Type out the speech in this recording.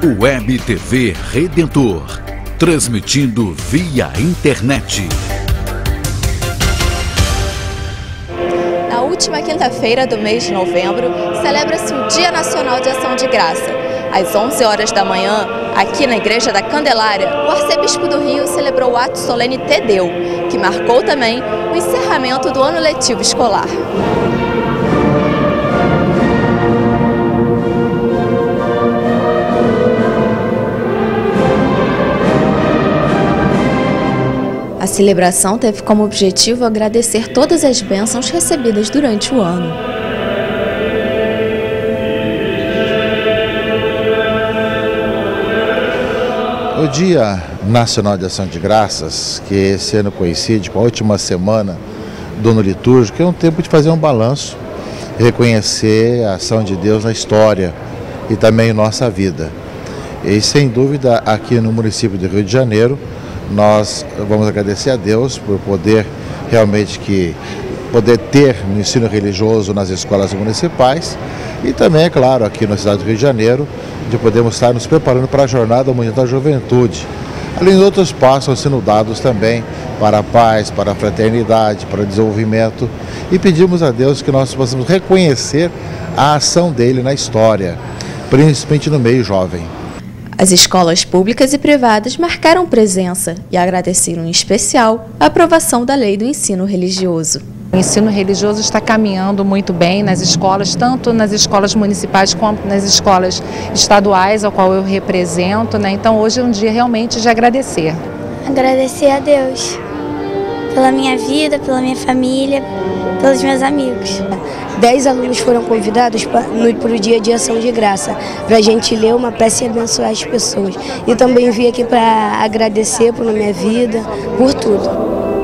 Web TV Redentor, transmitindo via internet. Na última quinta-feira do mês de novembro, celebra-se o Dia Nacional de Ação de Graça. Às 11 horas da manhã, aqui na Igreja da Candelária, o arcebispo do Rio celebrou o ato solene Te Deu, que marcou também o encerramento do ano letivo escolar. A celebração teve como objetivo agradecer todas as bênçãos recebidas durante o ano. O Dia Nacional de Ação de Graças, que esse ano coincide com a última semana do ano litúrgico, é um tempo de fazer um balanço, reconhecer a ação de Deus na história e também em nossa vida. E sem dúvida, aqui no município do Rio de Janeiro, nós vamos agradecer a Deus por poder ter no ensino religioso nas escolas municipais e também, é claro, aqui na cidade do Rio de Janeiro, de podermos estar nos preparando para a Jornada Mundial da Juventude. Além de outros passos sendo dados também para a paz, para a fraternidade, para o desenvolvimento, e pedimos a Deus que nós possamos reconhecer a ação dele na história, principalmente no meio jovem. As escolas públicas e privadas marcaram presença e agradeceram em especial a aprovação da Lei do Ensino Religioso. O ensino religioso está caminhando muito bem nas escolas, tanto nas escolas municipais quanto nas escolas estaduais, ao qual eu represento, né? Então hoje é um dia realmente de agradecer. Agradecer a Deus pela minha vida, pela minha família, pelos meus amigos. 10 alunos foram convidados para o Dia de Ação de Graça, para a gente ler uma peça e abençoar as pessoas. E também vim aqui para agradecer pela minha vida, por tudo.